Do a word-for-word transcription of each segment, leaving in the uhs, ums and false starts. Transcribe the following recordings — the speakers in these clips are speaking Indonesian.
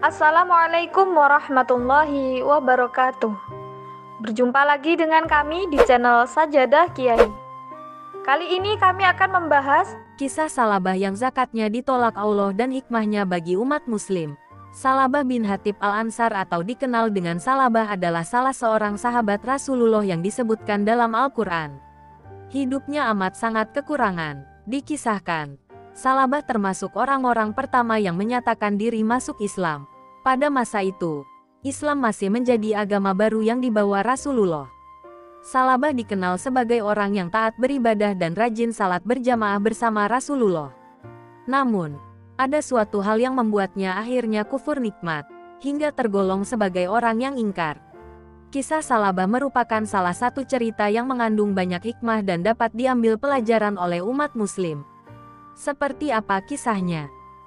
Assalamualaikum warahmatullahi wabarakatuh. Berjumpa lagi dengan kami di channel Sajadah Kiai. Kali ini kami akan membahas kisah Salabah yang zakatnya ditolak Allah dan hikmahnya bagi umat muslim. Salabah bin Hatib Al-Ansar atau dikenal dengan Salabah adalah salah seorang sahabat Rasulullah yang disebutkan dalam Al-Quran. Hidupnya amat sangat kekurangan. Dikisahkan, Salabah termasuk orang-orang pertama yang menyatakan diri masuk Islam. Pada masa itu, Islam masih menjadi agama baru yang dibawa Rasulullah. Salabah dikenal sebagai orang yang taat beribadah dan rajin salat berjamaah bersama Rasulullah. Namun, ada suatu hal yang membuatnya akhirnya kufur nikmat, hingga tergolong sebagai orang yang ingkar. Kisah Salabah merupakan salah satu cerita yang mengandung banyak hikmah dan dapat diambil pelajaran oleh umat muslim. Seperti apa kisahnya?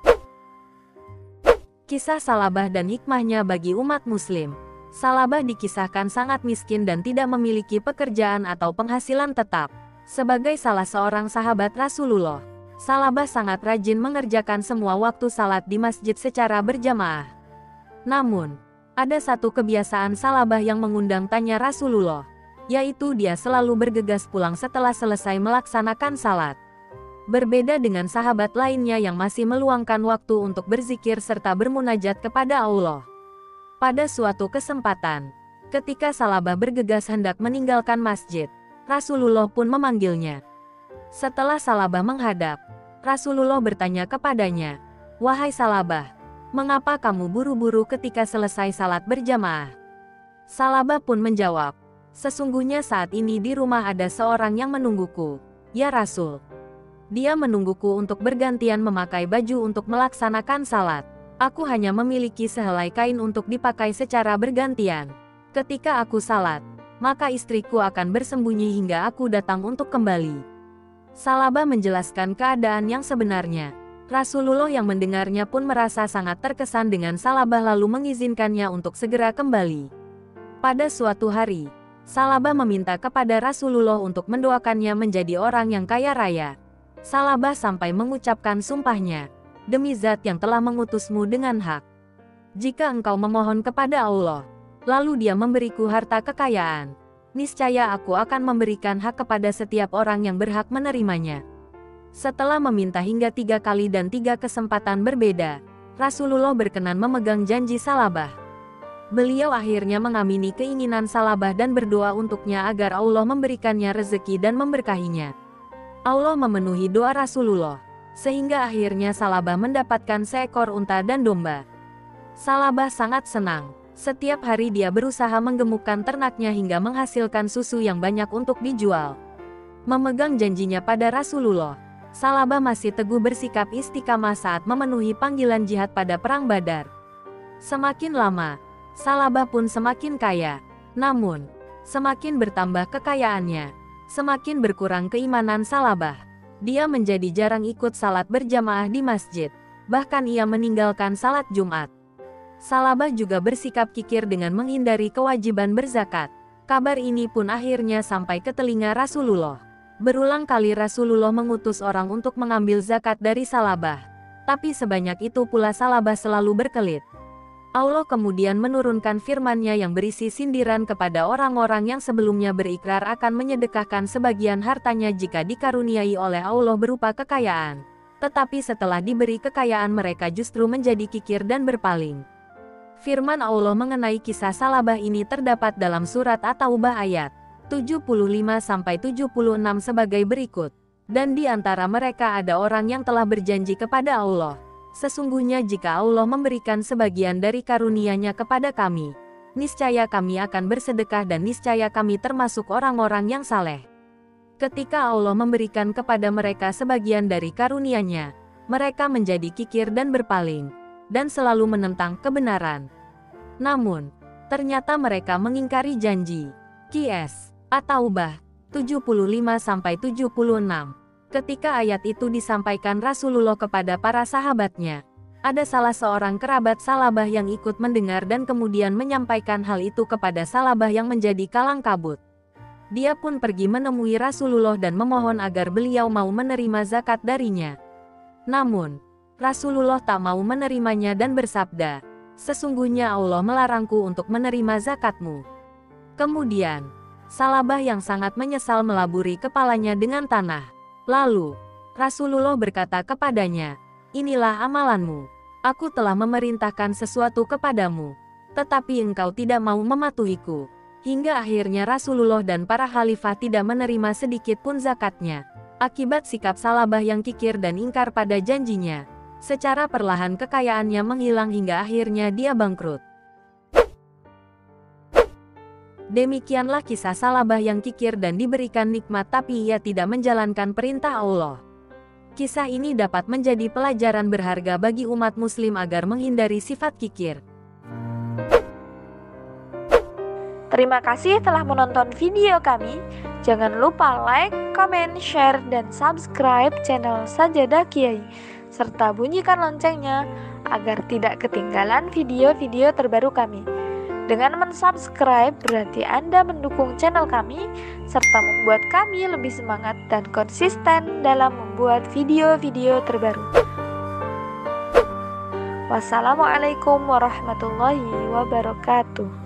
Kisah Salabah dan hikmahnya bagi umat muslim. Salabah dikisahkan sangat miskin dan tidak memiliki pekerjaan atau penghasilan tetap. Sebagai salah seorang sahabat Rasulullah, Salabah sangat rajin mengerjakan semua waktu salat di masjid secara berjamaah. Namun, ada satu kebiasaan Salabah yang mengundang tanya Rasulullah, yaitu dia selalu bergegas pulang setelah selesai melaksanakan salat. Berbeda dengan sahabat lainnya yang masih meluangkan waktu untuk berzikir serta bermunajat kepada Allah. Pada suatu kesempatan, ketika Salabah bergegas hendak meninggalkan masjid, Rasulullah pun memanggilnya. Setelah Salabah menghadap, Rasulullah bertanya kepadanya, "Wahai Salabah, mengapa kamu buru-buru ketika selesai salat berjamaah?" Salabah pun menjawab, "Sesungguhnya saat ini di rumah ada seorang yang menungguku, ya Rasul. Dia menungguku untuk bergantian memakai baju untuk melaksanakan salat. Aku hanya memiliki sehelai kain untuk dipakai secara bergantian. Ketika aku salat, maka istriku akan bersembunyi hingga aku datang untuk kembali." Salabah menjelaskan keadaan yang sebenarnya. Rasulullah yang mendengarnya pun merasa sangat terkesan dengan Salabah lalu mengizinkannya untuk segera kembali. Pada suatu hari, Salabah meminta kepada Rasulullah untuk mendoakannya menjadi orang yang kaya raya. Salabah sampai mengucapkan sumpahnya, "Demi zat yang telah mengutusmu dengan hak. Jika engkau memohon kepada Allah, lalu dia memberiku harta kekayaan, niscaya aku akan memberikan hak kepada setiap orang yang berhak menerimanya." Setelah meminta hingga tiga kali dan tiga kesempatan berbeda, Rasulullah berkenan memegang janji Salabah. Beliau akhirnya mengamini keinginan Salabah dan berdoa untuknya agar Allah memberikannya rezeki dan memberkahinya. Allah memenuhi doa Rasulullah, sehingga akhirnya Salabah mendapatkan seekor unta dan domba. Salabah sangat senang. Setiap hari dia berusaha menggemukkan ternaknya hingga menghasilkan susu yang banyak untuk dijual. Memegang janjinya pada Rasulullah, Salabah masih teguh bersikap istiqamah saat memenuhi panggilan jihad pada Perang Badar. Semakin lama, Salabah pun semakin kaya. Namun, semakin bertambah kekayaannya, semakin berkurang keimanan Salabah. Dia menjadi jarang ikut salat berjamaah di masjid. Bahkan ia meninggalkan salat Jumat. Salabah juga bersikap kikir dengan menghindari kewajiban berzakat. Kabar ini pun akhirnya sampai ke telinga Rasulullah. Berulang kali Rasulullah mengutus orang untuk mengambil zakat dari Salabah. Tapi sebanyak itu pula Salabah selalu berkelit. Allah kemudian menurunkan firman-Nya yang berisi sindiran kepada orang-orang yang sebelumnya berikrar akan menyedekahkan sebagian hartanya jika dikaruniai oleh Allah berupa kekayaan. Tetapi setelah diberi kekayaan mereka justru menjadi kikir dan berpaling. Firman Allah mengenai kisah Salabah ini terdapat dalam surat At-Taubah ayat tujuh puluh lima sampai tujuh puluh enam sebagai berikut. Dan di antara mereka ada orang yang telah berjanji kepada Allah, "Sesungguhnya jika Allah memberikan sebagian dari karunia-Nya kepada kami, niscaya kami akan bersedekah dan niscaya kami termasuk orang-orang yang saleh." Ketika Allah memberikan kepada mereka sebagian dari karunia-Nya, mereka menjadi kikir dan berpaling, dan selalu menentang kebenaran. Namun, ternyata mereka mengingkari janji. Q S At-Taubah tujuh puluh lima sampai tujuh puluh enam. Ketika ayat itu disampaikan Rasulullah kepada para sahabatnya, ada salah seorang kerabat Salabah yang ikut mendengar dan kemudian menyampaikan hal itu kepada Salabah yang menjadi kalang kabut. Dia pun pergi menemui Rasulullah dan memohon agar beliau mau menerima zakat darinya. Namun, Rasulullah tak mau menerimanya dan bersabda, Sesungguhnya Allah melarangku untuk menerima zakatmu." Kemudian, Salabah yang sangat menyesal melaburi kepalanya dengan tanah. Lalu, Rasulullah berkata kepadanya, "Inilah amalanmu. Aku telah memerintahkan sesuatu kepadamu, tetapi engkau tidak mau mematuhiku." Hingga akhirnya Rasulullah dan para khalifah tidak menerima sedikit pun zakatnya. Akibat sikap Salabah yang kikir dan ingkar pada janjinya, secara perlahan kekayaannya menghilang hingga akhirnya dia bangkrut. Demikianlah kisah Salabah yang kikir dan diberikan nikmat tapi ia tidak menjalankan perintah Allah. Kisah ini dapat menjadi pelajaran berharga bagi umat muslim agar menghindari sifat kikir. Terima kasih telah menonton video kami. Jangan lupa like, comment, share, dan subscribe channel Sajadah Kiai, serta bunyikan loncengnya agar tidak ketinggalan video-video terbaru kami. Dengan mensubscribe berarti Anda mendukung channel kami, serta membuat kami lebih semangat dan konsisten dalam membuat video-video terbaru. Wassalamualaikum warahmatullahi wabarakatuh.